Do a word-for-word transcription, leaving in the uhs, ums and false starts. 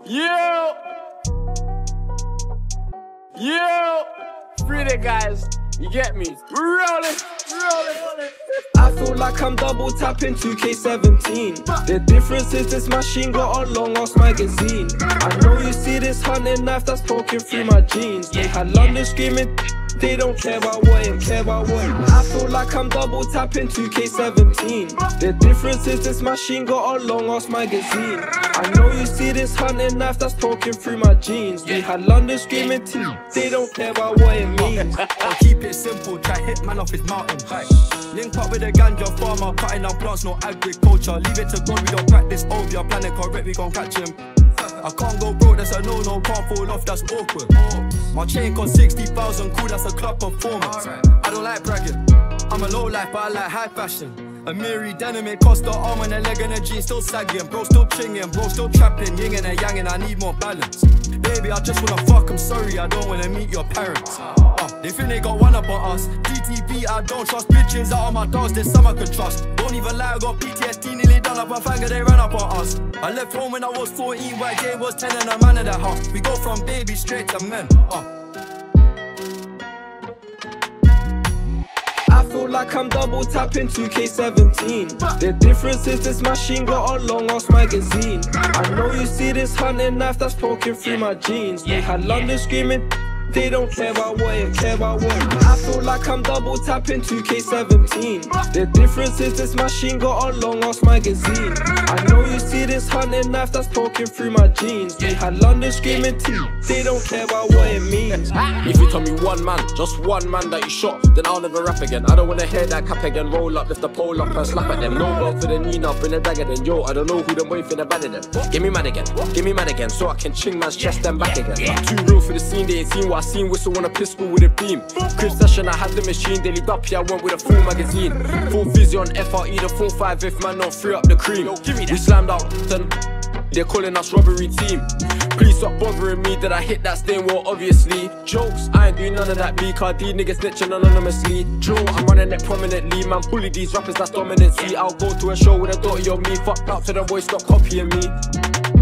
Yo! Yo! Free the guys, you get me? We're rolling, rolling, rolling. I feel like I'm double tapping two K seventeen. The difference is this machine got a long ass magazine. I know you see this hunting knife that's poking through my jeans. They had London screaming, they don't care about what it, care about what it. I feel like I'm double tapping two K seventeen. The difference is this machine got a long ass magazine. I know you see this hunting knife that's poking through my jeans. They had London screaming too, they don't care about what it means. I'll keep it simple, try hit man off his mountain. Link up with a ganja farmer, cutting down plants, no agriculture. Leave it to God, we don't practice over your planet correct, we gon' catch him. I can't go broke, that's a no-no, can't fall off, that's awkward. My chain cost sixty thousand, cool, that's a club performance. I don't like bragging, I'm a low life, but I like high fashion. A Miri denim, it cost the arm and a leg and a jean still sagging. Bro still chinging, bro still trapping, yin and a yang, and I need more balance. Baby, I just wanna fuck, I'm sorry, I don't wanna meet your parents. uh, They think they got one up on us. T T P, I don't trust bitches out of my dogs, there's some I can trust. Don't even lie, I got P T S D, nearly done up a finger, they ran up on us. I left home when I was fourteen, Y J was ten and a man of that house. We go from baby straight to men. uh. I feel like I'm double tapping two K seventeen. The difference is this machine got a long ass magazine. I know you see this hunting knife that's poking through my jeans. They had London screaming, they don't care about what it, care about what it. I feel like I'm double tapping two K seventeen. The difference is this machine got a long ass magazine. I know you see this hunting knife that's poking through my jeans. They had London screaming too, they don't care about what it means. If you tell me one man, just one man that you shot, then I'll never rap again. I don't wanna hear that cap again. Roll up, lift the pole up and slap at them. No love for the knee now, bring a dagger then. Yo, I don't know who them wait for the bad of them. Get me mad again, get me mad again, so I can ching man's chest and back again. Too real for the scene, they ain't seen what I seen. Whistle on a pistol with a beam. Crib session, I had the machine. Daily duppy, I went with a full magazine. Full fizzy on F R E, the full five if man don't free up the cream. We slammed out, then they're calling us robbery team. Please stop bothering me, that I hit that stain wall obviously. Jokes, I ain't doing none of that B C D niggas snitching anonymously. Joe, I'm running it prominently, man bully these rappers, that's dominancy. I'll go to a show with a daughter of me, fucked up to the boy, stop copying me.